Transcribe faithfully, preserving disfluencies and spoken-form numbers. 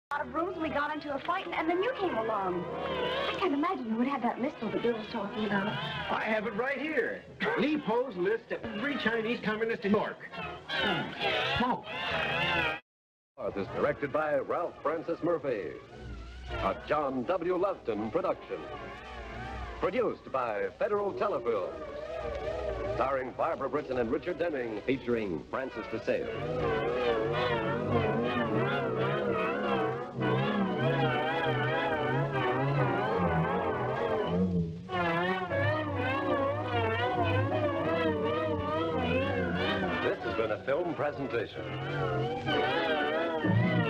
A lot of rooms, we got into a fight, and, and then you came along. I can't imagine you would have that list though the girl was talking about. I have it right here. Li Po's list of every Chinese communist in New York. Smoke. This is directed by Ralph Francis Murphy. A John W. Lufton production. Produced by Federal Telefilm. Starring Barbara Britton and Richard Denning. Featuring Francis DeSale. This has been a film presentation.